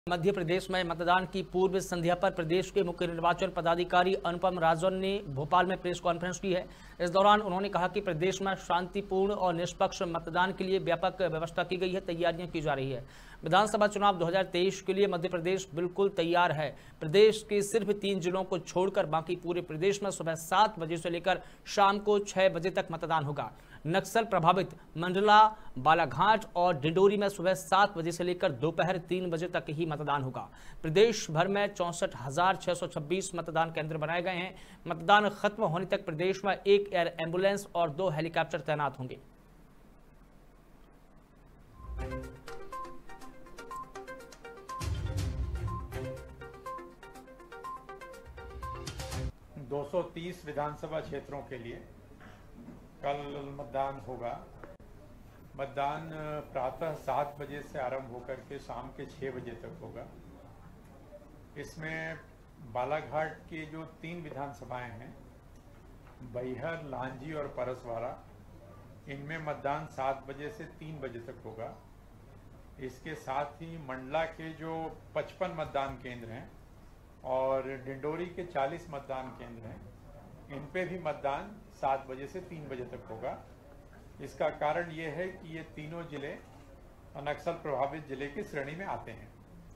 मध्य प्रदेश में मतदान की पूर्व संध्या पर प्रदेश के मुख्य निर्वाचन पदाधिकारी अनुपम राजन ने भोपाल में प्रेस कॉन्फ्रेंस की है। इस दौरान उन्होंने कहा कि प्रदेश में शांतिपूर्ण और निष्पक्ष मतदान के लिए व्यापक व्यवस्था की गई है, तैयारियां की जा रही है। विधानसभा चुनाव 2023 के लिए मध्य प्रदेश बिल्कुल तैयार है। प्रदेश के सिर्फ 3 जिलों को छोड़कर बाकी पूरे प्रदेश में सुबह 7 बजे से लेकर शाम को 6 बजे तक मतदान होगा। नक्सल प्रभावित मंडला, बालाघाट और डिंडोरी में सुबह 7 बजे से लेकर दोपहर 3 बजे तक ही मतदान होगा। प्रदेश भर में 64,626 मतदान केंद्र बनाए गए हैं। मतदान खत्म होने तक प्रदेश में 1 एयर एम्बुलेंस और 2 हेलीकॉप्टर तैनात होंगे। दो 230 विधानसभा क्षेत्रों के लिए कल मतदान होगा। मतदान प्रातः 7 बजे से आरंभ होकर के शाम के 6 बजे तक होगा। इसमें बालाघाट की जो 3 विधानसभाएं हैं, बैहर, लांजी और परसवाड़ा, इनमें मतदान 7 बजे से 3 बजे तक होगा। इसके साथ ही मंडला के जो 55 मतदान केंद्र हैं और डिंडोरी के 40 मतदान केंद्र हैं, इन पे भी मतदान 7 बजे से 3 बजे तक होगा। इसका कारण ये है कि ये तीनों जिले नक्सल प्रभावित जिले की श्रेणी में आते हैं।